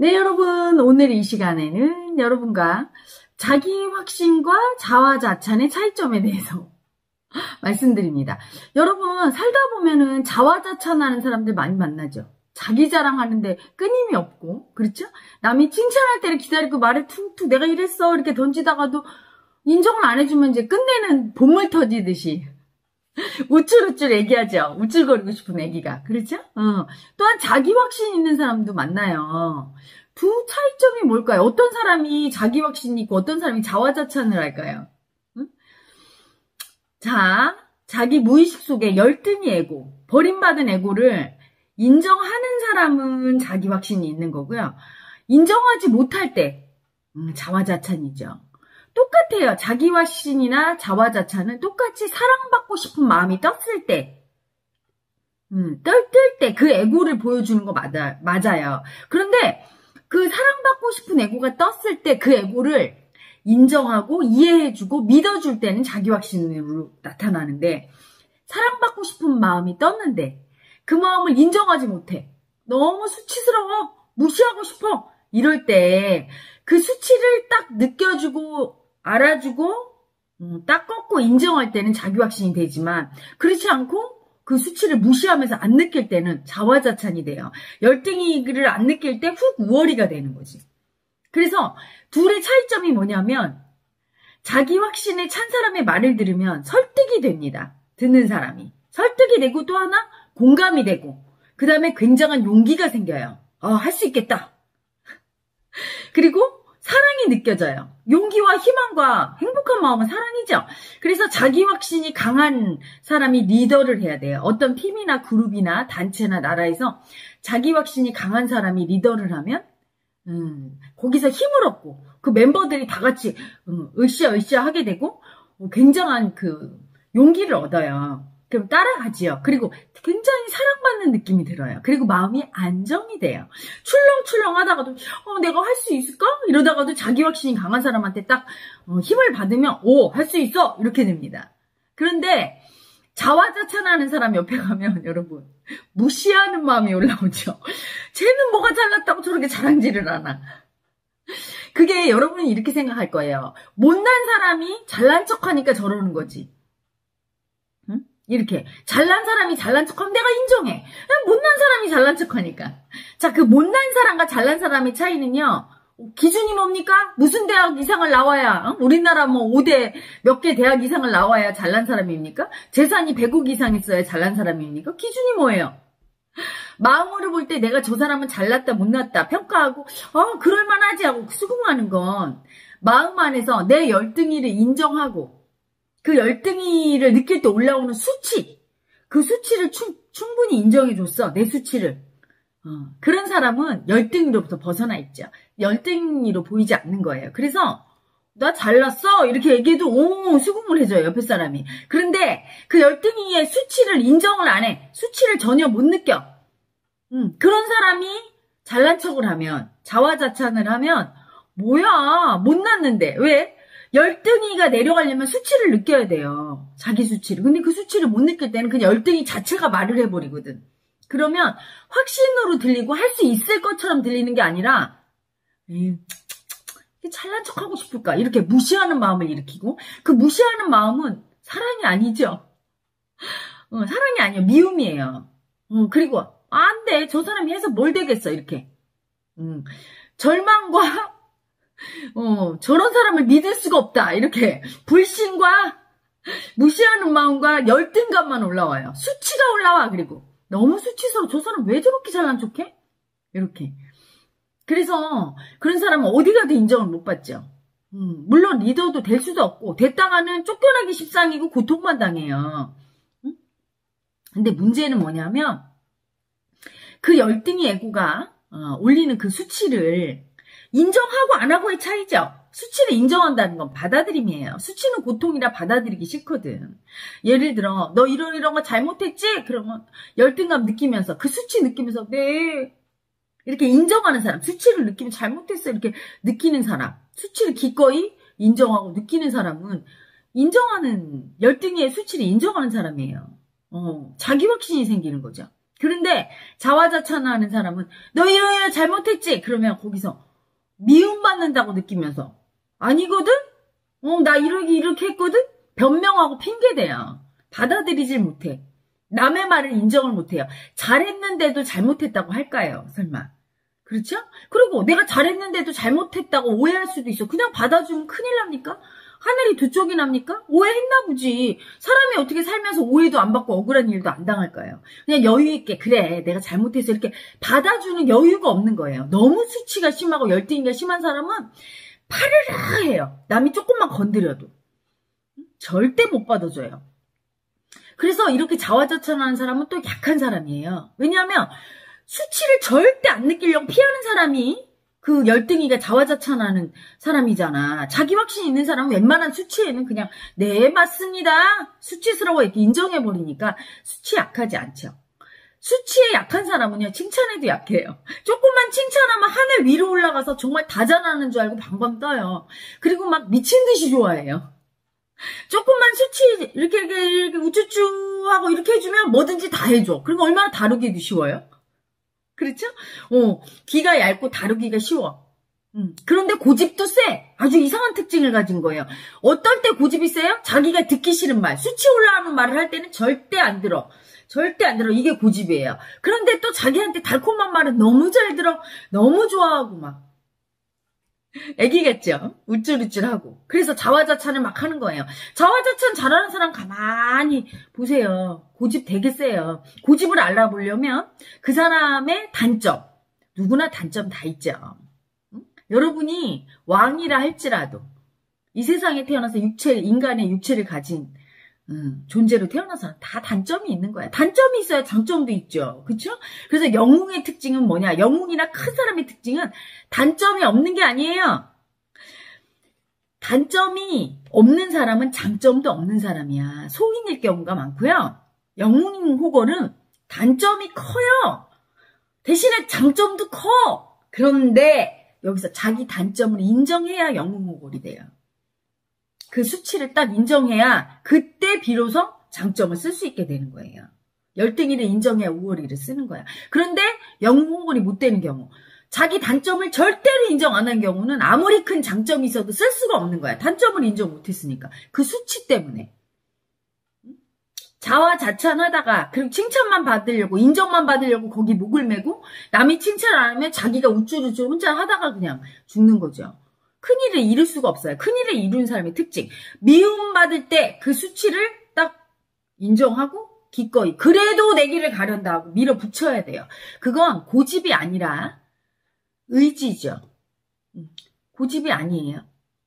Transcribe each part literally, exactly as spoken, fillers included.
네, 여러분, 오늘 이 시간에는 여러분과 자기 확신과 자화자찬의 차이점에 대해서 말씀드립니다. 여러분, 살다 보면은 자화자찬하는 사람들 많이 만나죠. 자기 자랑하는데 끊임이 없고, 그렇죠? 남이 칭찬할 때를 기다리고 말을 툭툭 내가 이랬어 이렇게 던지다가도 인정을 안 해주면 이제 끝내는 본물 터지듯이 우쭐우쭐 얘기하죠. 우쭐거리고 싶은 애기가. 그렇죠? 어. 또한 자기 확신 있는 사람도 만나요. 두 차이점이 뭘까요? 어떤 사람이 자기 확신이 있고 어떤 사람이 자화자찬을 할까요? 응? 자, 자기 무의식 속에 열등이 에고, 버림받은 에고를 인정하는 사람은 자기 확신이 있는 거고요. 인정하지 못할 때 음, 자화자찬이죠. 똑같아요. 자기 확신이나 자화자찬은 똑같이 사랑받고 싶은 마음이 떴을 때, 음, 뜰 때 그 에고를 보여주는 거 맞아, 맞아요. 그런데 그 사랑받고 싶은 에고가 떴을 때 그 에고를 인정하고 이해해주고 믿어줄 때는 자기 확신으로 나타나는데, 사랑받고 싶은 마음이 떴는데 그 마음을 인정하지 못해. 너무 수치스러워. 무시하고 싶어. 이럴 때 그 수치를 딱 느껴주고 알아주고 음, 딱 꺾고 인정할 때는 자기 확신이 되지만, 그렇지 않고 그 수치를 무시하면서 안 느낄 때는 자화자찬이 돼요. 열등이를 안 느낄 때 훅 우월이가 되는 거지. 그래서 둘의 차이점이 뭐냐면, 자기 확신에 찬 사람의 말을 들으면 설득이 됩니다. 듣는 사람이. 설득이 되고, 또 하나 공감이 되고, 그 다음에 굉장한 용기가 생겨요. 어, 할 수 있겠다. 그리고 사랑이 느껴져요. 용기와 희망과 행복한 마음은 사랑이죠. 그래서 자기 확신이 강한 사람이 리더를 해야 돼요. 어떤 팀이나 그룹이나 단체나 나라에서 자기 확신이 강한 사람이 리더를 하면 음, 거기서 힘을 얻고 그 멤버들이 다 같이 음, 으쌰으쌰 하게 되고 굉장한 그 용기를 얻어요. 그럼 따라가지요. 그리고 굉장히 사랑받는 느낌이 들어요. 그리고 마음이 안정이 돼요. 출렁출렁 하다가도 어, 내가 할 수 있을까? 이러다가도 자기 확신이 강한 사람한테 딱 어, 힘을 받으면 오, 할 수 있어! 이렇게 됩니다. 그런데 자화자찬하는 사람 옆에 가면 여러분 무시하는 마음이 올라오죠. 쟤는 뭐가 잘났다고 저렇게 자랑질을 하나. 그게 여러분이 이렇게 생각할 거예요. 못난 사람이 잘난 척하니까 저러는 거지. 이렇게 잘난 사람이 잘난 척하면 내가 인정해. 못난 사람이 잘난 척하니까. 자, 그 못난 사람과 잘난 사람의 차이는요, 기준이 뭡니까? 무슨 대학 이상을 나와야, 어? 우리나라 뭐 오 대 몇 개 대학 이상을 나와야 잘난 사람입니까? 재산이 백억 이상 있어야 잘난 사람입니까? 기준이 뭐예요? 마음으로 볼 때 내가 저 사람은 잘났다 못났다 평가하고 어 그럴만하지 하고 수긍하는 건 마음 안에서 내 열등이를 인정하고 그 열등이를 느낄 때 올라오는 수치, 그 수치를 충, 충분히 인정해줬어, 내 수치를. 어, 그런 사람은 열등이로부터 벗어나 있죠. 열등이로 보이지 않는 거예요. 그래서 나 잘났어 이렇게 얘기해도 오 수긍을 해줘요, 옆에 사람이. 그런데 그 열등이의 수치를 인정을 안 해. 수치를 전혀 못 느껴. 음, 그런 사람이 잘난 척을 하면, 자화자찬을 하면 뭐야 못났는데 왜? 열등이가 내려가려면 수치를 느껴야 돼요. 자기 수치를. 근데 그 수치를 못 느낄 때는 그냥 열등이 자체가 말을 해버리거든. 그러면 확신으로 들리고 할 수 있을 것처럼 들리는 게 아니라 에이, 잘난 척하고 싶을까? 이렇게 무시하는 마음을 일으키고, 그 무시하는 마음은 사랑이 아니죠. 어, 사랑이 아니에요. 미움이에요. 어, 그리고 안 돼. 저 사람이 해서 뭘 되겠어. 이렇게. 음, 절망과 어, 저런 사람을 믿을 수가 없다. 이렇게 불신과 무시하는 마음과 열등감만 올라와요. 수치가 올라와. 그리고 너무 수치스러워. 저 사람 왜 저렇게 잘난 척해? 이렇게. 그래서 그런 사람은 어디 가도 인정을 못 받죠. 음, 물론 리더도 될 수도 없고 됐다가는 쫓겨나기 십상이고 고통만 당해요. 음? 근데 문제는 뭐냐면 그 열등이 에고가 어, 올리는 그 수치를 인정하고 안 하고의 차이죠. 수치를 인정한다는 건 받아들임이에요. 수치는 고통이라 받아들이기 싫거든. 예를 들어 너 이런 이런 거 잘못했지? 그러면 열등감 느끼면서 그 수치 느끼면서 네 이렇게 인정하는 사람, 수치를 느끼면 잘못했어 이렇게 느끼는 사람, 수치를 기꺼이 인정하고 느끼는 사람은 인정하는, 열등의 수치를 인정하는 사람이에요. 어, 자기 확신이 생기는 거죠. 그런데 자화자찬하는 사람은 너 이러이러 잘못했지? 그러면 거기서 미움받는다고 느끼면서 아니거든? 어, 나 이렇게 이렇게 했거든? 변명하고 핑계대요. 받아들이질 못해. 남의 말을 인정을 못해요. 잘했는데도 잘못했다고 할까요? 설마. 그렇죠? 그리고 내가 잘했는데도 잘못했다고 오해할 수도 있어. 그냥 받아주면 큰일 납니까? 하늘이 두 쪽이 납니까? 오해했나 보지. 사람이 어떻게 살면서 오해도 안 받고 억울한 일도 안 당할까요? 그냥 여유 있게 그래 내가 잘못해서 이렇게 받아주는 여유가 없는 거예요. 너무 수치가 심하고 열등이가 심한 사람은 파르르 해요. 남이 조금만 건드려도. 절대 못 받아줘요. 그래서 이렇게 자화자찬하는 사람은 또 약한 사람이에요. 왜냐하면 수치를 절대 안 느끼려고 피하는 사람이 그 열등이가 자화자찬하는 사람이잖아. 자기 확신이 있는 사람은 웬만한 수치에는 그냥 네 맞습니다. 수치스러워 이렇게 인정해버리니까 수치 약하지 않죠. 수치에 약한 사람은요. 칭찬에도 약해요. 조금만 칭찬하면 하늘 위로 올라가서 정말 다자라는 줄 알고 방방 떠요. 그리고 막 미친 듯이 좋아해요. 조금만 수치 이렇게 이렇게, 이렇게 우쭈쭈 하고 이렇게 해주면 뭐든지 다 해줘. 그리고 얼마나 다루기도 쉬워요. 그렇죠? 어, 귀가 얇고 다루기가 쉬워. 음. 그런데 고집도 세. 아주 이상한 특징을 가진 거예요. 어떨 때 고집이 세요? 자기가 듣기 싫은 말, 수치 올라오는 말을 할 때는 절대 안 들어. 절대 안 들어. 이게 고집이에요. 그런데 또 자기한테 달콤한 말은 너무 잘 들어. 너무 좋아하고 막. 애기 같죠? 우쭐우쭐하고. 그래서 자화자찬을 막 하는 거예요. 자화자찬 잘하는 사람 가만히 보세요. 고집 되게 세요. 고집을 알아보려면 그 사람의 단점. 누구나 단점 다 있죠. 응? 여러분이 왕이라 할지라도 이 세상에 태어나서 육체, 인간의 육체를 가진 음, 존재로 태어나서 다 단점이 있는 거야. 단점이 있어야 장점도 있죠. 그렇죠? 그래서 영웅의 특징은 뭐냐? 영웅이나 큰 사람의 특징은 단점이 없는 게 아니에요. 단점이 없는 사람은 장점도 없는 사람이야. 소인일 경우가 많고요. 영웅 호걸은 단점이 커요. 대신에 장점도 커. 그런데 여기서 자기 단점을 인정해야 영웅 호걸이 돼요. 그 수치를 딱 인정해야 그때 비로소 장점을 쓸 수 있게 되는 거예요. 열등이를 인정해야 우월이를 쓰는 거야. 그런데 영웅 호걸이 못 되는 경우, 자기 단점을 절대로 인정 안 한 경우는 아무리 큰 장점이 있어도 쓸 수가 없는 거야. 단점을 인정 못 했으니까. 그 수치 때문에. 자화자찬하다가 그리고 칭찬만 받으려고 인정만 받으려고 거기 목을 메고 남이 칭찬 안 하면 자기가 우쭐우쭐 혼자 하다가 그냥 죽는 거죠. 큰일을 이룰 수가 없어요. 큰일을 이룬 사람의 특징. 미움받을 때 그 수치를 딱 인정하고 기꺼이 그래도 내 길을 가련다 하고 밀어붙여야 돼요. 그건 고집이 아니라 의지죠. 고집이 아니에요.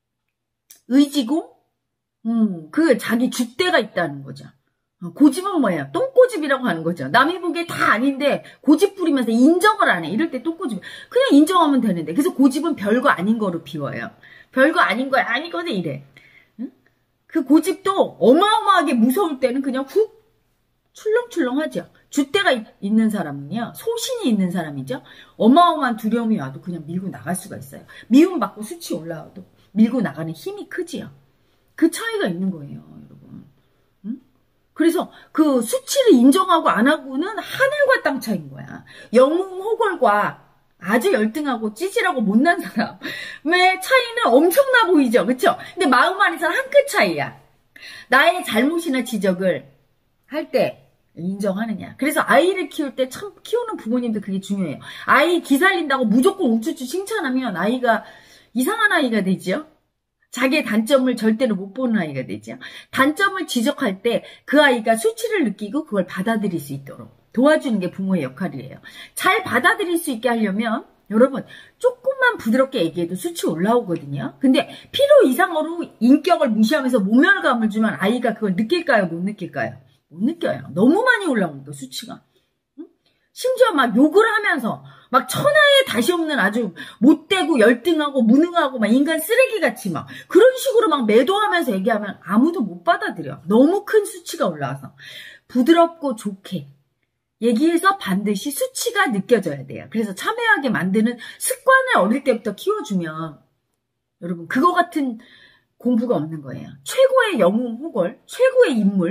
의지고 음, 그 자기 줏대가 있다는 거죠. 고집은 뭐예요? 똥고집이라고 하는 거죠. 남이 보기에 다 아닌데 고집 부리면서 인정을 안 해. 이럴 때 똥고집. 그냥 인정하면 되는데. 그래서 고집은 별거 아닌 거로 비워요. 별거 아닌 거야. 아니거든 이래. 응? 그 고집도 어마어마하게 무서울 때는 그냥 훅 출렁출렁하죠. 줏대가 있는 사람은요. 소신이 있는 사람이죠. 어마어마한 두려움이 와도 그냥 밀고 나갈 수가 있어요. 미움받고 수치 올라와도 밀고 나가는 힘이 크지요. 그 차이가 있는 거예요. 여러분. 응? 그래서 그 수치를 인정하고 안 하고는 하늘과 땅 차이인 거야. 영웅 호걸과 아주 열등하고 찌질하고 못난 사람의 차이는 엄청나 보이죠. 그렇죠? 근데 마음 안에서는 한 끗 차이야. 나의 잘못이나 지적을 할 때 인정하느냐. 그래서 아이를 키울 때 참 키우는 부모님들 그게 중요해요. 아이 기살린다고 무조건 우쭈쭈 칭찬하면 아이가 이상한 아이가 되죠. 자기의 단점을 절대로 못 보는 아이가 되죠. 단점을 지적할 때 그 아이가 수치를 느끼고 그걸 받아들일 수 있도록 도와주는 게 부모의 역할이에요. 잘 받아들일 수 있게 하려면 여러분 조금만 부드럽게 얘기해도 수치 올라오거든요. 근데 필요 이상으로 인격을 무시하면서 모멸감을 주면 아이가 그걸 느낄까요? 못 느낄까요? 못 느껴요. 너무 많이 올라오니까 수치가. 응? 심지어 막 욕을 하면서 막 천하에 다시 없는 아주 못되고 열등하고 무능하고 막 인간 쓰레기같이 막 그런 식으로 막 매도하면서 얘기하면 아무도 못 받아들여. 너무 큰 수치가 올라와서. 부드럽고 좋게 얘기해서 반드시 수치가 느껴져야 돼요. 그래서 참여하게 만드는 습관을 어릴 때부터 키워주면 여러분 그거 같은 공부가 없는 거예요. 최고의 영웅 호걸, 최고의 인물,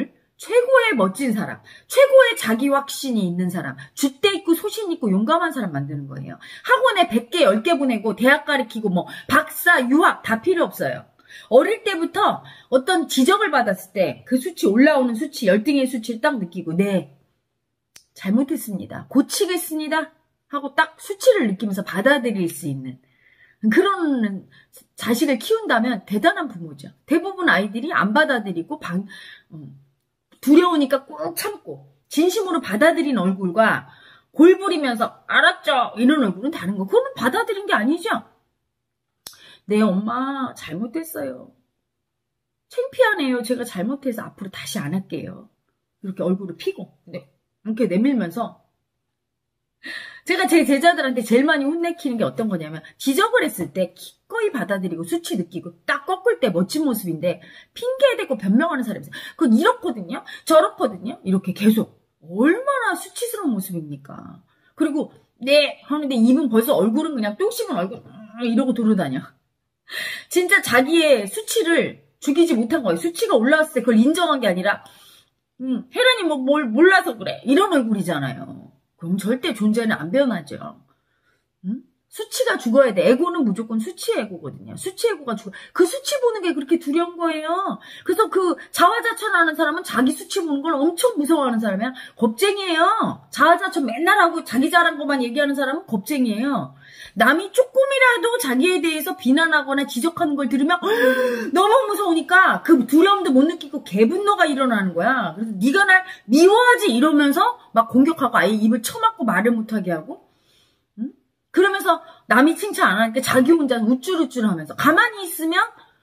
최고의 멋진 사람, 최고의 자기 확신이 있는 사람, 줏대 있고 소신 있고 용감한 사람 만드는 거예요. 학원에 백 개, 열 개 보내고 대학 가르치고 뭐 박사, 유학 다 필요 없어요. 어릴 때부터 어떤 지적을 받았을 때 그 수치 올라오는 수치, 열등의 수치를 딱 느끼고 네, 잘못했습니다. 고치겠습니다. 하고 딱 수치를 느끼면서 받아들일 수 있는 그런 자식을 키운다면 대단한 부모죠. 대부분 아이들이 안 받아들이고 방, 음, 두려우니까 꾹 참고 진심으로 받아들인 얼굴과 골부리면서 알았죠 이런 얼굴은 다른 거. 그거는 받아들인 게 아니죠. 네 엄마 잘못했어요. 창피하네요. 제가 잘못해서 앞으로 다시 안 할게요. 이렇게 얼굴을 피고 네, 이렇게 내밀면서 제가 제 제자들한테 제일 많이 혼내키는 게 어떤 거냐면 지적을 했을 때 기꺼이 받아들이고 수치 느끼고 딱 꺾을 때 멋진 모습인데 핑계대고 변명하는 사람이 있어요. 그건 이렇거든요. 저렇거든요. 이렇게 계속 얼마나 수치스러운 모습입니까. 그리고 네 하는데 입은 벌써 얼굴은 그냥 똥 씹은 얼굴 이러고 돌아다녀. 진짜 자기의 수치를 죽이지 못한 거예요. 수치가 올라왔을 때 그걸 인정한 게 아니라 음, 혜란이 뭐 뭘 몰라서 그래 이런 얼굴이잖아요. 그럼 절대 존재는 안 변하죠. 응? 수치가 죽어야 돼. 에고는 무조건 수치 에고거든요. 수치 에고가 죽어. 그 수치 보는 게 그렇게 두려운 거예요. 그래서 그 자화자찬하는 사람은 자기 수치 보는 걸 엄청 무서워하는 사람이야. 겁쟁이에요. 자화자찬 맨날 하고 자기 잘한 것만 얘기하는 사람은 겁쟁이에요. 남이 조금이라도 자기에 대해서 비난하거나 지적하는 걸 들으면 너무 무서우니까 그 두려움도 못 느끼고 개분노가 일어나는 거야. 그래서 네가 날 미워하지 이러면서 막 공격하고 아예 입을 쳐막고 말을 못하게 하고 응? 그러면서 남이 칭찬 안 하니까 자기 혼자 우쭐우쭐 하면서 가만히 있으면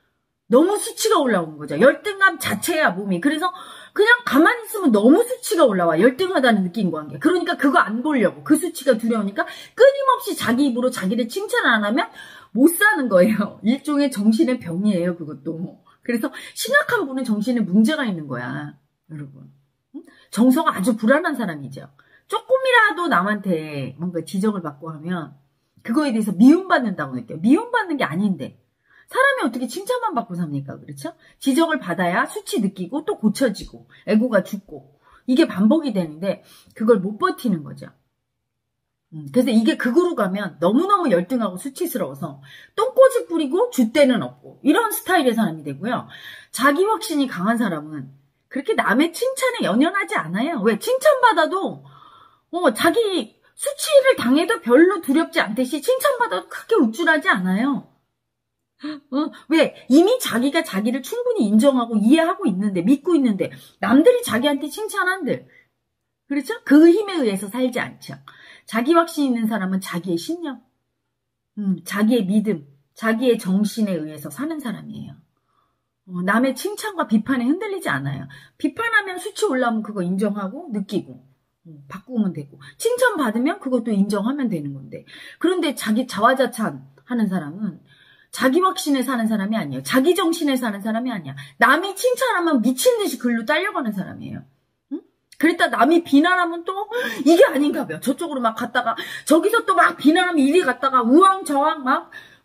너무 수치가 올라오는 거죠. 열등감 자체야 몸이. 그래서 그냥 가만히 있으면 너무 수치가 올라와. 열등하다는 느낌과 함께. 그러니까 그거 안 보려고. 그 수치가 두려우니까 끊임없이 자기 입으로 자기를 칭찬 안 하면 못 사는 거예요. 일종의 정신의 병이에요. 그것도. 그래서 심각한 분은 정신에 문제가 있는 거야. 여러분. 정서가 아주 불안한 사람이죠. 조금이라도 남한테 뭔가 지적을 받고 하면 그거에 대해서 미움받는다고 느껴요. 미움받는 게 아닌데. 사람이 어떻게 칭찬만 받고 삽니까? 그렇죠? 지적을 받아야 수치 느끼고 또 고쳐지고 에고가 죽고 이게 반복이 되는데 그걸 못 버티는 거죠. 음, 그래서 이게 극으로 가면 너무너무 열등하고 수치스러워서 똥꼬집 부리고 줏대는 없고 이런 스타일의 사람이 되고요. 자기 확신이 강한 사람은 그렇게 남의 칭찬에 연연하지 않아요. 왜? 칭찬받아도 어, 자기 수치를 당해도 별로 두렵지 않듯이 칭찬받아도 크게 우쭐하지 않아요. 어, 왜? 이미 자기가 자기를 충분히 인정하고 이해하고 있는데, 믿고 있는데, 남들이 자기한테 칭찬한들. 그렇죠? 그 힘에 의해서 살지 않죠. 자기 확신 있는 사람은 자기의 신념, 음, 자기의 믿음, 자기의 정신에 의해서 사는 사람이에요. 어, 남의 칭찬과 비판에 흔들리지 않아요. 비판하면 수치 올라오면 그거 인정하고, 느끼고, 어, 바꾸면 되고, 칭찬받으면 그것도 인정하면 되는 건데. 그런데 자기 자화자찬 하는 사람은 자기 확신에 사는 사람이 아니에요. 자기 정신에 사는 사람이 아니야. 남이 칭찬하면 미친 듯이 글로 딸려가는 사람이에요. 응? 그랬다 남이 비난하면 또 이게 아닌가 봐요. 저쪽으로 막 갔다가 저기서 또 막 비난하면 이리 갔다가 우왕좌왕 막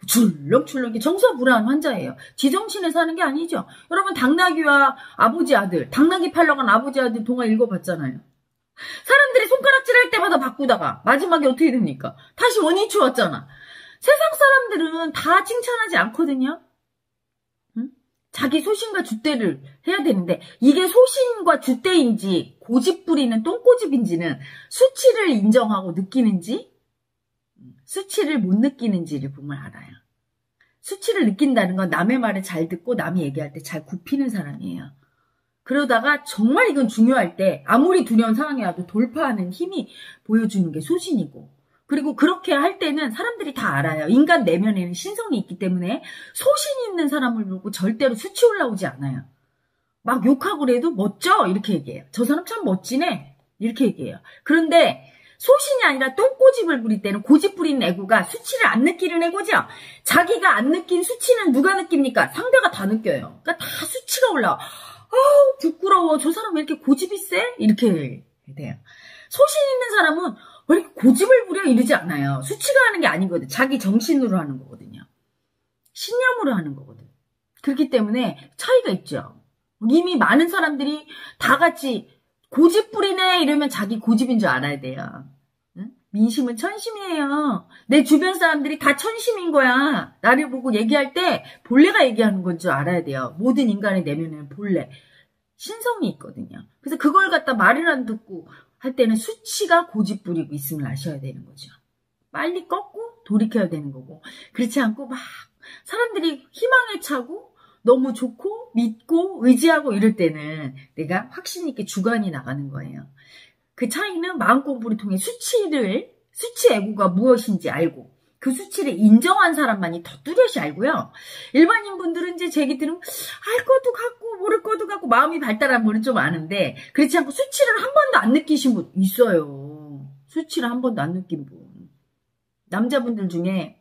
출렁출렁 정서불안 환자예요. 지정신에 사는 게 아니죠. 여러분 당나귀와 아버지 아들, 당나귀 팔러 간 아버지 아들 동화 읽어봤잖아요. 사람들이 손가락질 할 때마다 바꾸다가 마지막에 어떻게 됩니까? 다시 원위치 왔잖아. 세상 사람들은 다 칭찬하지 않거든요. 응? 자기 소신과 줏대를 해야 되는데 이게 소신과 줏대인지 고집 부리는 똥꼬집인지는 수치를 인정하고 느끼는지 수치를 못 느끼는지를 보면 알아요. 수치를 느낀다는 건 남의 말을 잘 듣고 남이 얘기할 때 잘 굽히는 사람이에요. 그러다가 정말 이건 중요할 때 아무리 두려운 상황이 와도 돌파하는 힘이 보여주는 게 소신이고 그리고 그렇게 할 때는 사람들이 다 알아요. 인간 내면에는 신성이 있기 때문에 소신 있는 사람을 보고 절대로 수치 올라오지 않아요. 막 욕하고 그래도 멋져 이렇게 얘기해요. 저 사람 참 멋지네 이렇게 얘기해요. 그런데 소신이 아니라 똥꼬집을 부릴 때는 고집 부리는 애고가 수치를 안 느끼는 애고죠. 자기가 안 느낀 수치는 누가 느낍니까? 상대가 다 느껴요. 그러니까 다 수치가 올라와. 아우 부끄러워. 저 사람 왜 이렇게 고집이 세? 이렇게 돼요. 소신 있는 사람은 왜 이렇게 고집을 부려 이러지 않아요. 수치가 하는 게 아니거든. 자기 정신으로 하는 거거든요. 신념으로 하는 거거든. 그렇기 때문에 차이가 있죠. 이미 많은 사람들이 다 같이 고집부리네 이러면 자기 고집인 줄 알아야 돼요. 응? 민심은 천심이에요. 내 주변 사람들이 다 천심인 거야. 나를 보고 얘기할 때 본래가 얘기하는 건 줄 알아야 돼요. 모든 인간의 내면에는 본래, 신성이 있거든요. 그래서 그걸 갖다 말을 안 듣고 할 때는 수치가 고집부리고 있음을 아셔야 되는 거죠. 빨리 꺾고 돌이켜야 되는 거고, 그렇지 않고 막 사람들이 희망에 차고 너무 좋고 믿고 의지하고 이럴 때는 내가 확신 있게 주관이 나가는 거예요. 그 차이는 마음 공부를 통해 수치를, 수치 애고가 무엇인지 알고 그 수치를 인정한 사람만이 더 뚜렷이 알고요. 일반인 분들은 이제 제 얘기 들으면 알 것도 같고 모를 것도 같고 마음이 발달한 분은 좀 아는데, 그렇지 않고 수치를 한 번도 안 느끼신 분 있어요. 수치를 한 번도 안 느낀 분. 남자분들 중에,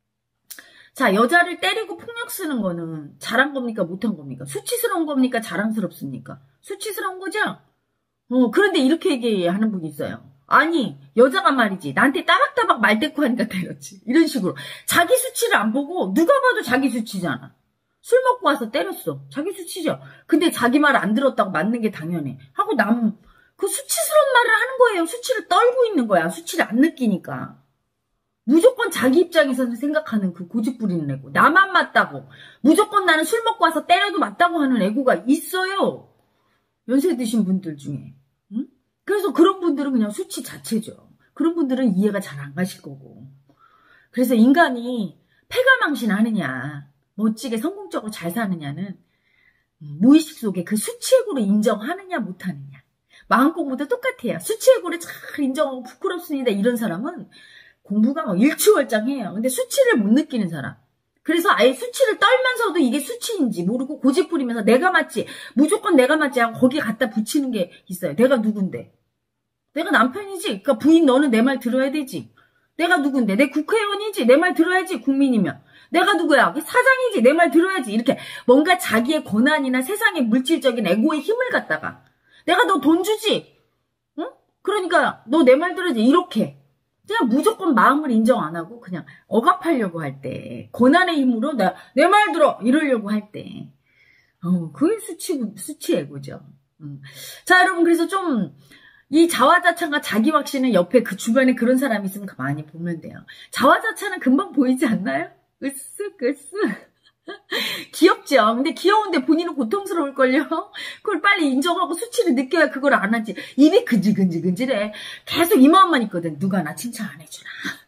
자, 여자를 때리고 폭력 쓰는 거는 잘한 겁니까? 못한 겁니까? 수치스러운 겁니까? 자랑스럽습니까? 수치스러운 거죠? 어, 그런데 이렇게 얘기하는 분이 있어요. 아니, 여자가 말이지, 나한테 따박따박 말대꾸 하니까 때렸지. 이런 식으로. 자기 수치를 안 보고, 누가 봐도 자기 수치잖아. 술 먹고 와서 때렸어. 자기 수치죠. 근데 자기 말 안 들었다고 맞는 게 당연해. 하고 남, 그 수치스러운 말을 하는 거예요. 수치를 떨고 있는 거야. 수치를 안 느끼니까. 무조건 자기 입장에서 생각하는 그 고집부리는 애고, 나만 맞다고, 무조건 나는 술 먹고 와서 때려도 맞다고 하는 애고가 있어요. 연세 드신 분들 중에. 응? 그래서 그런 분들은 그냥 수치 자체죠. 그런 분들은 이해가 잘 안 가실 거고. 그래서 인간이 패가망신하느냐, 멋지게 성공적으로 잘 사느냐는 무의식 속에 그 수치애고를 인정하느냐 못하느냐. 마음공부도 똑같아요. 수치애고를 잘 인정하고 부끄럽습니다 이런 사람은 공부가 일취월장해요. 근데 수치를 못 느끼는 사람. 그래서 아예 수치를 떨면서도 이게 수치인지 모르고 고집 부리면서 내가 맞지, 무조건 내가 맞지 하고 거기에 갖다 붙이는 게 있어요. 내가 누군데? 내가 남편이지? 그러니까 부인 너는 내 말 들어야 되지. 내가 누군데? 내 국회의원이지? 내 말 들어야지, 국민이면. 내가 누구야? 사장이지? 내 말 들어야지. 이렇게 뭔가 자기의 권한이나 세상의 물질적인 에고의 힘을 갖다가 내가 너 돈 주지? 응? 그러니까 너 내 말 들어야지. 이렇게. 그냥 무조건 마음을 인정 안 하고 그냥 억압하려고 할 때, 권한의 힘으로 나 내 말 들어 이러려고 할 때, 어, 그게 수치, 수치 애고죠. 음. 자, 여러분, 그래서 좀 이 자화자찬과 자기확신은 옆에 그 주변에 그런 사람이 있으면 많이 보면 돼요. 자화자찬은 금방 보이지 않나요? 으쓱 으쓱. 귀엽죠? 근데 귀여운데 본인은 고통스러울걸요? 그걸 빨리 인정하고 수치를 느껴야 그걸 안 하지. 입이 근질근질근질해. 계속 이 마음만 있거든. 누가 나 칭찬 안 해주나.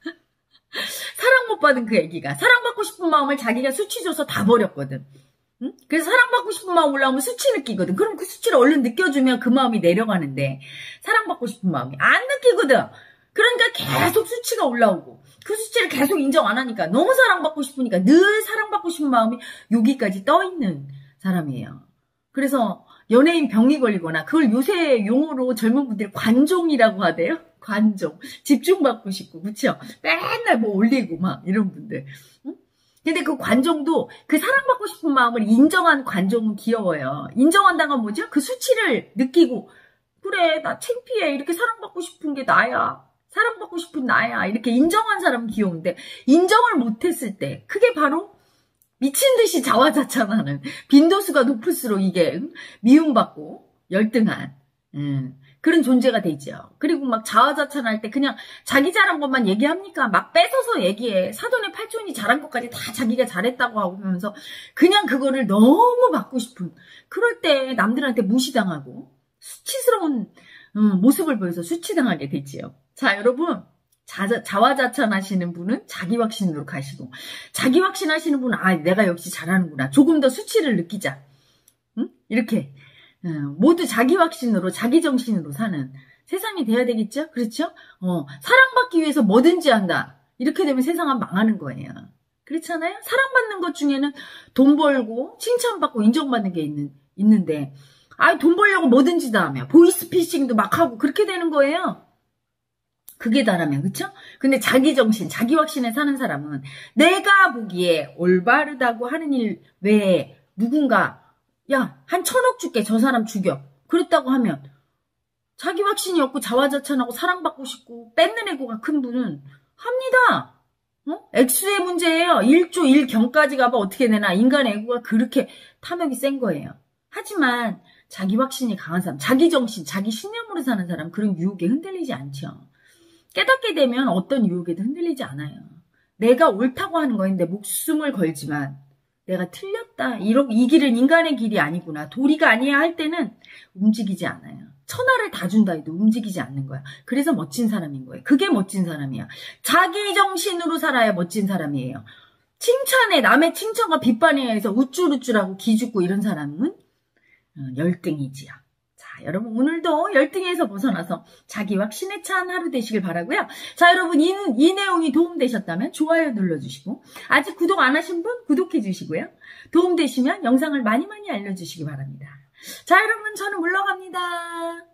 사랑 못 받은 그 애기가 사랑받고 싶은 마음을 자기가 수치 줘서 다 버렸거든. 응? 그래서 사랑받고 싶은 마음 올라오면 수치 느끼거든. 그럼 그 수치를 얼른 느껴주면 그 마음이 내려가는데, 사랑받고 싶은 마음이 안 느끼거든. 그러니까 계속 수치가 올라오고 그 수치를 계속 인정 안 하니까 너무 사랑받고 싶으니까 늘 사랑받고 싶은 마음이 여기까지 떠있는 사람이에요. 그래서 연예인 병이 걸리거나, 그걸 요새 용어로 젊은 분들이 관종이라고 하대요. 관종. 집중받고 싶고, 그쵸? 맨날 뭐 올리고 막 이런 분들. 응? 근데 그 관종도 그 사랑받고 싶은 마음을 인정한 관종은 귀여워요. 인정한다는 건 뭐죠? 그 수치를 느끼고, 그래 나 창피해, 이렇게 사랑받고 싶은 게 나야, 사랑받고 싶은 나야, 이렇게 인정한 사람은 귀여운데, 인정을 못했을 때 그게 바로 미친듯이 자화자찬하는, 빈도수가 높을수록 이게 미움받고 열등한 음, 그런 존재가 되죠. 그리고 막 자화자찬할 때 그냥 자기 잘한 것만 얘기합니까? 막 뺏어서 얘기해. 사돈의 팔촌이 잘한 것까지 다 자기가 잘했다고 하고 하면서 그냥 그거를 너무 받고 싶은, 그럴 때 남들한테 무시당하고 수치스러운 음, 모습을 보여서 수치당하게 되지요. 자, 여러분, 자, 자화자찬 하시는 분은 자기 확신으로 가시고, 자기 확신 하시는 분은 아, 내가 역시 잘하는구나, 조금 더 수치를 느끼자, 응? 이렇게 음, 모두 자기 확신으로, 자기 정신으로 사는 세상이 돼야 되겠죠? 그렇죠? 어, 사랑받기 위해서 뭐든지 한다, 이렇게 되면 세상은 망하는 거예요. 그렇잖아요? 사랑받는 것 중에는 돈 벌고 칭찬받고 인정받는 게 있는, 있는데, 아, 돈 벌려고 뭐든지 다 하며 보이스피싱도 막 하고 그렇게 되는 거예요. 그게 다라면, 그쵸? 근데 자기 정신, 자기 확신에 사는 사람은 내가 보기에 올바르다고 하는 일 외에 누군가 야, 한 천억 줄게, 저 사람 죽여, 그랬다고 하면 자기 확신이 없고 자화자찬하고 사랑받고 싶고 뺏는 애고가 큰 분은 합니다. 어? 액수의 문제예요. 일조 일경까지 가봐 어떻게 되나. 인간의 애고가 그렇게 탐욕이 센 거예요. 하지만 자기 확신이 강한 사람, 자기 정신, 자기 신념으로 사는 사람, 그런 유혹에 흔들리지 않죠. 깨닫게 되면 어떤 유혹에도 흔들리지 않아요. 내가 옳다고 하는 거에 내 목숨을 걸지만 내가 틀렸다, 이런, 이 길은 인간의 길이 아니구나, 도리가 아니야 할 때는 움직이지 않아요. 천하를 다 준다 해도 움직이지 않는 거야. 그래서 멋진 사람인 거예요. 그게 멋진 사람이야. 자기 정신으로 살아야 멋진 사람이에요. 칭찬에, 남의 칭찬과 비판에 의해서 우쭐우쭐하고 기죽고 이런 사람은 열등이지요. 자, 여러분 오늘도 열등에서 벗어나서 자기 확신에 찬 하루 되시길 바라고요. 자, 여러분 이, 이 내용이 도움되셨다면 좋아요 눌러주시고, 아직 구독 안 하신 분 구독해 주시고요. 도움되시면 영상을 많이 많이 알려주시기 바랍니다. 자, 여러분 저는 물러갑니다.